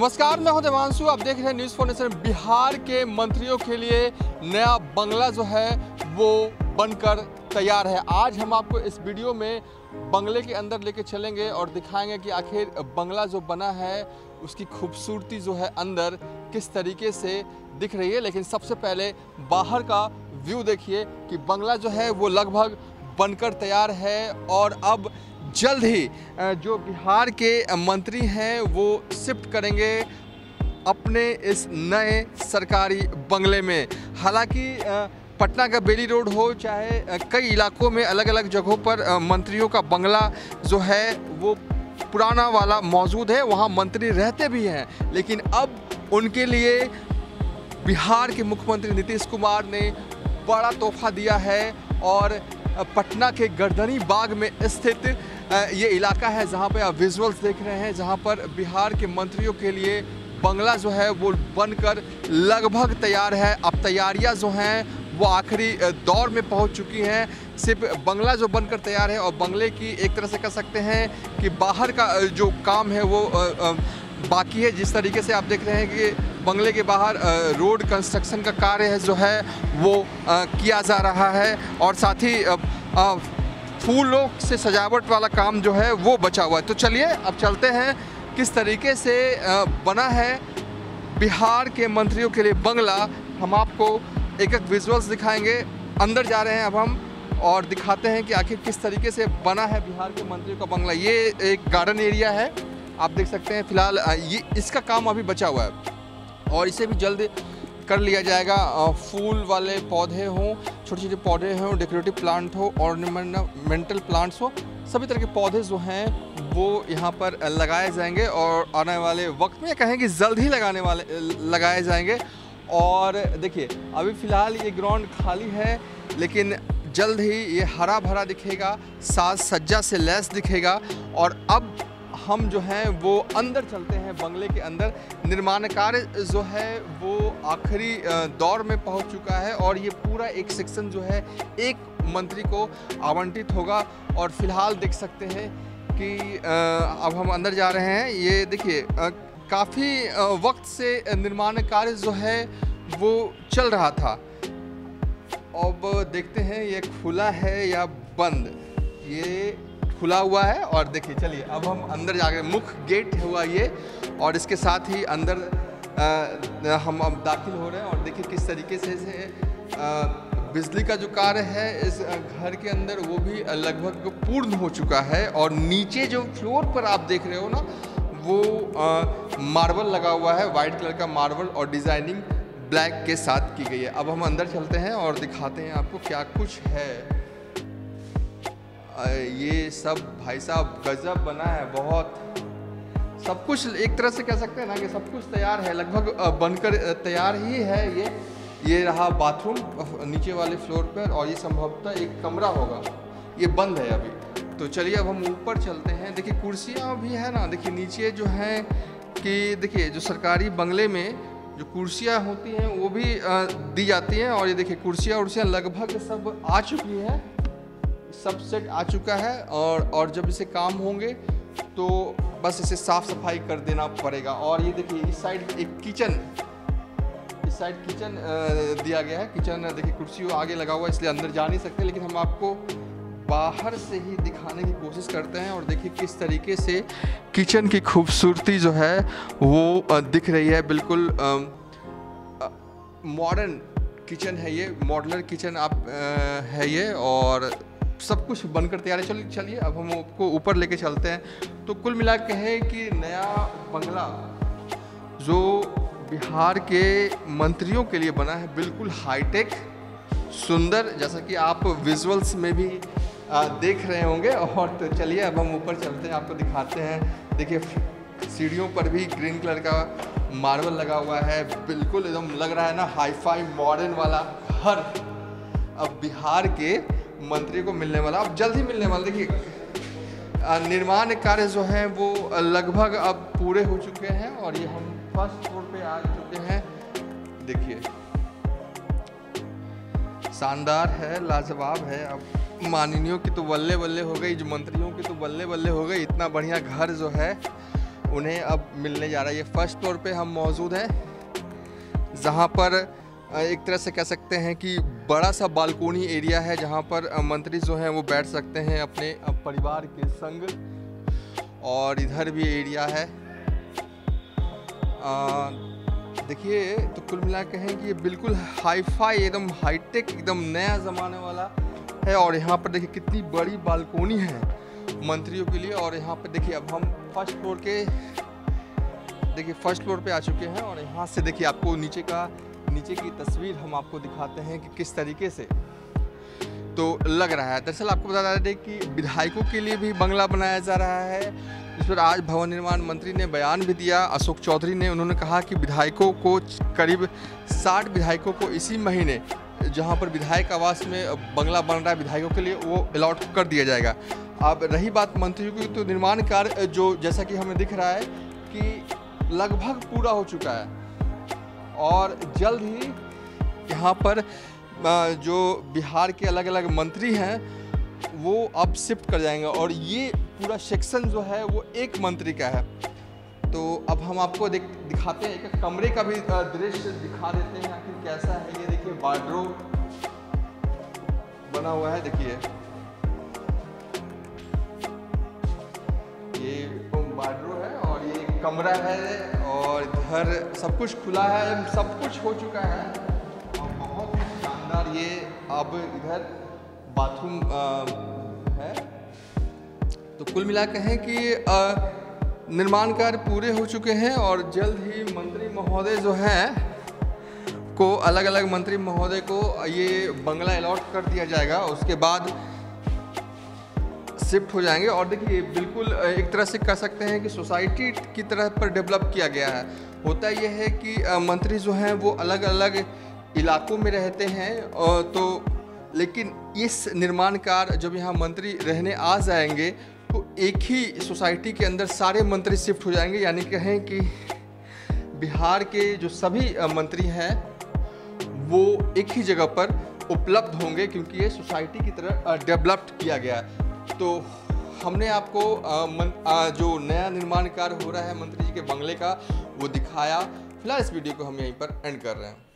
नमस्कार, मैं हूं देवांशु। आप देख रहे हैं न्यूज़ फाउंडेशन। बिहार के मंत्रियों के लिए नया बंगला जो है वो बनकर तैयार है। आज हम आपको इस वीडियो में बंगले के अंदर लेके चलेंगे और दिखाएंगे कि आखिर बंगला जो बना है उसकी खूबसूरती जो है अंदर किस तरीके से दिख रही है। लेकिन सबसे पहले बाहर का व्यू देखिए कि बंगला जो है वो लगभग बनकर तैयार है और अब जल्द ही जो बिहार के मंत्री हैं वो शिफ्ट करेंगे अपने इस नए सरकारी बंगले में। हालांकि पटना का बेली रोड हो चाहे कई इलाकों में अलग अलग जगहों पर मंत्रियों का बंगला जो है वो पुराना वाला मौजूद है, वहाँ मंत्री रहते भी हैं। लेकिन अब उनके लिए बिहार के मुख्यमंत्री नीतीश कुमार ने बड़ा तोहफा दिया है और पटना के गर्दनी बाग में स्थित ये इलाका है जहाँ पे आप विजुअल्स देख रहे हैं, जहाँ पर बिहार के मंत्रियों के लिए बंगला जो है वो बनकर लगभग तैयार है। अब तैयारियाँ जो हैं वो आखिरी दौर में पहुँच चुकी हैं। सिर्फ बंगला जो बनकर तैयार है और बंगले की एक तरह से कह सकते हैं कि बाहर का जो काम है वो बाकी है। जिस तरीके से आप देख रहे हैं कि बंगले के बाहर रोड कंस्ट्रक्शन का कार्य है जो है वो किया जा रहा है और साथ ही फूलों से सजावट वाला काम जो है वो बचा हुआ है। तो चलिए अब चलते हैं किस तरीके से बना है बिहार के मंत्रियों के लिए बंगला। हम आपको एक एक विजुअल्स दिखाएंगे। अंदर जा रहे हैं अब हम और दिखाते हैं कि आखिर किस तरीके से बना है बिहार के मंत्रियों का बंगला। ये एक गार्डन एरिया है, आप देख सकते हैं। फिलहाल ये इसका काम अभी बचा हुआ है और इसे भी जल्द कर लिया जाएगा। फूल वाले पौधे हों, छोटे छोटे पौधे हों, डेकोरेटिव प्लांट हो, ऑर्नामेंटल प्लांट्स हो, सभी तरह के पौधे जो हैं वो यहाँ पर लगाए जाएंगे और आने वाले वक्त में कहें कि जल्द ही लगाए जाएंगे। और देखिए अभी फ़िलहाल ये ग्राउंड खाली है लेकिन जल्द ही ये हरा भरा दिखेगा, साज सज्जा से लैस दिखेगा। और अब हम जो हैं वो अंदर चलते हैं बंगले के अंदर। निर्माण कार्य जो है वो आखिरी दौर में पहुंच चुका है और ये पूरा एक सेक्शन जो है एक मंत्री को आवंटित होगा। और फिलहाल देख सकते हैं कि अब हम अंदर जा रहे हैं। ये देखिए काफ़ी वक्त से निर्माण कार्य जो है वो चल रहा था। अब देखते हैं ये खुला है या बंद। ये खुला हुआ है और देखिए चलिए अब हम अंदर जा गए। मुख्य गेट हुआ ये और इसके साथ ही अंदर हम अब दाखिल हो रहे हैं और देखिए किस तरीके से बिजली का जो कार्य है इस घर के अंदर वो भी लगभग पूर्ण हो चुका है। और नीचे जो फ्लोर पर आप देख रहे हो ना वो मार्बल लगा हुआ है, वाइट कलर का मार्बल और डिज़ाइनिंग ब्लैक के साथ की गई है। अब हम अंदर चलते हैं और दिखाते हैं आपको क्या कुछ है। ये सब भाई साहब गजब बना है, बहुत सब कुछ एक तरह से कह सकते हैं ना कि सब कुछ तैयार है, लगभग बनकर तैयार ही है। ये रहा बाथरूम नीचे वाले फ्लोर पर और ये संभवतः एक कमरा होगा, ये बंद है अभी। तो चलिए अब हम ऊपर चलते हैं। देखिए कुर्सियाँ भी है ना, देखिए नीचे जो है कि देखिए जो सरकारी बंगले में जो कुर्सियाँ होती हैं वो भी दी जाती हैं। और ये देखिए कुर्सियाँ लगभग सब आ चुकी हैं, सब सेट आ चुका है। और जब इसे काम होंगे तो बस इसे साफ़ सफाई कर देना पड़ेगा। और ये देखिए इस साइड एक किचन दिया गया है। किचन देखिए कुर्सी आगे लगा हुआ है इसलिए अंदर जा नहीं सकते, लेकिन हम आपको बाहर से ही दिखाने की कोशिश करते हैं। और देखिए किस तरीके से किचन की खूबसूरती जो है वो दिख रही है। बिल्कुल मॉडर्न किचन है ये, मॉड्यूलर किचन आप है ये और सब कुछ बनकर तैयार है। चलिए अब हम आपको ऊपर लेके चलते हैं। तो कुल मिला के है कि नया बंगला जो बिहार के मंत्रियों के लिए बना है बिल्कुल हाईटेक सुंदर, जैसा कि आप विजुअल्स में भी देख रहे होंगे। और तो चलिए अब हम ऊपर चलते हैं, आपको दिखाते हैं। देखिए सीढ़ियों पर भी ग्रीन कलर का मार्बल लगा हुआ है, बिल्कुल एकदम लग रहा है ना हाईफाई मॉडर्न वाला घर अब बिहार के मंत्री को मिलने वाला, अब जल्द ही मिलने वाला। देखिए निर्माण कार्य जो हैं वो लगभग अब पूरे हो चुके हैं और ये हम फर्स्ट फ्लोर पे आ चुके हैं। देखिए शानदार है, लाजवाब है। अब माननीयों की तो बल्ले बल्ले हो गई, जो मंत्रियों की तो बल्ले बल्ले हो गई। इतना बढ़िया घर जो है उन्हें अब मिलने जा रहा है। ये फर्स्ट फ्लोर पे हम मौजूद हैं, जहाँ पर एक तरह से कह सकते हैं कि बड़ा सा बालकोनी एरिया है, जहाँ पर मंत्री जो हैं वो बैठ सकते हैं अपने परिवार के संग। और इधर भी एरिया है। देखिए, तो कुल मिला के कहें कि ये बिल्कुल हाई-फाई, एकदम हाईटेक, एकदम नया ज़माने वाला है। और यहाँ पर देखिए कितनी बड़ी बालकोनी है मंत्रियों के लिए। और यहाँ पर देखिए अब हम फर्स्ट फ्लोर पे आ चुके हैं। और यहाँ से देखिए आपको नीचे की तस्वीर हम आपको दिखाते हैं कि किस तरीके से तो लग रहा है। दरअसल आपको बता दें कि विधायकों के लिए भी बंगला बनाया जा रहा है, जिस पर आज भवन निर्माण मंत्री ने बयान भी दिया, अशोक चौधरी ने। उन्होंने कहा कि विधायकों को करीब 60 विधायकों को इसी महीने, जहां पर विधायक आवास में बंगला बन रहा है विधायकों के लिए, वो अलॉट कर दिया जाएगा। अब रही बात मंत्रियों की, तो निर्माण कार्य जो जैसा कि हमें दिख रहा है कि लगभग पूरा हो चुका है। और जल्द ही यहाँ पर जो बिहार के अलग अलग मंत्री हैं वो अब शिफ्ट कर जाएंगे। और ये पूरा सेक्शन जो है वो एक मंत्री का है। तो अब हम आपको दिखाते हैं, एक कमरे का भी दृश्य दिखा देते हैं आखिर कैसा है। ये देखिए वार्डरोब बना हुआ है, देखिए ये वार्डरोब है और ये कमरा है। और इधर सब कुछ खुला है, सब कुछ हो चुका है और बहुत ही शानदार। ये अब इधर बाथरूम है। तो कुल मिला के हैं कि निर्माण कार्य पूरे हो चुके हैं और जल्द ही मंत्री महोदय जो हैं को, अलग अलग मंत्री महोदय को ये बंगला अलॉट कर दिया जाएगा। उसके बाद शिफ्ट हो जाएंगे। और देखिए बिल्कुल एक तरह से कह सकते हैं कि सोसाइटी की तरह पर डेवलप किया गया है। होता यह है कि मंत्री जो हैं वो अलग अलग इलाकों में रहते हैं, तो लेकिन इस निर्माण कार्य जब यहाँ मंत्री रहने आ जाएंगे तो एक ही सोसाइटी के अंदर सारे मंत्री शिफ्ट हो जाएंगे। यानी कहें कि बिहार के जो सभी मंत्री हैं वो एक ही जगह पर उपलब्ध होंगे, क्योंकि ये सोसाइटी की तरह डेवलप्ड किया गया है। तो हमने आपको जो नया निर्माण कार्य हो रहा है मंत्री जी के बंगले का वो दिखाया। फिलहाल इस वीडियो को हम यहीं पर एंड कर रहे हैं।